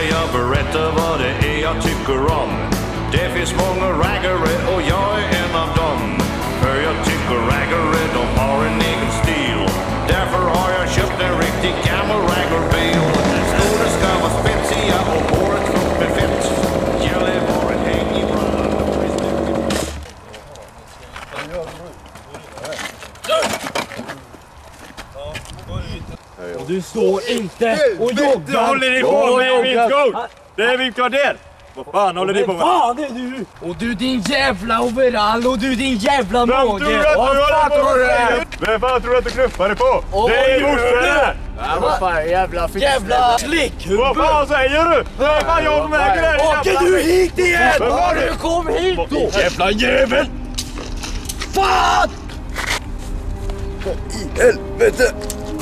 jag berätta vad det är jag tycker om. Det finns många raggare och jag är en av dem. För jag tycker raggare, de har en egen stil. Därför har jag köpt en riktig gammal raggarbil. Skorna ska vara spetsiga och håret fullt med fett. Gäller var en häng i brallan. Och du står inte och joggar. Vad håller ni på med min skor? Det är min kvarter. Vad fan håller ni på med? Vad fan är du? Och du din jävla overall och du din jävla Vem mage. tror du att du håller på med? Vem fan tror du att du knuffar dig på? Det är morsan här. Ja, vad fan jävla fisk. Jävla slickhuvud. Vad fan säger du? Det är fan jag som äger det. Åker du hit igen? Ja, du kom hit då. Jävla jävel. Fan! Vad i helvete?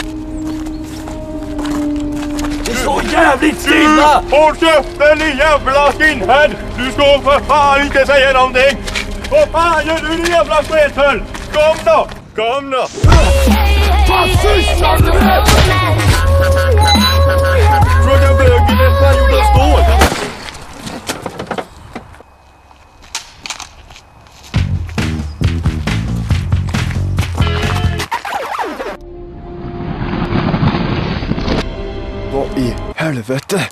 Det står jävligt stilla! Håll käften din jävla skinhead! Du ska för fan inte säga någonting! Vad fan gör du din jävla skethöll? Kom då! Kom då! Vad sysslar du med? Fråga bögen nästan gjorde stål! Vad i helvete?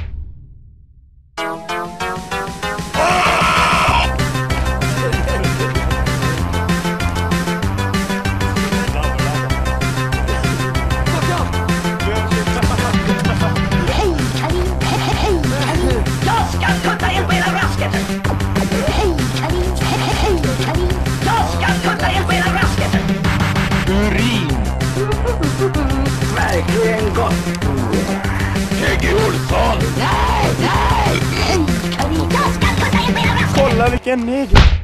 Verkligen gott! Peggy Olsson! Nej! Jag ska kutta in på era raskar! Kolla vilken neger!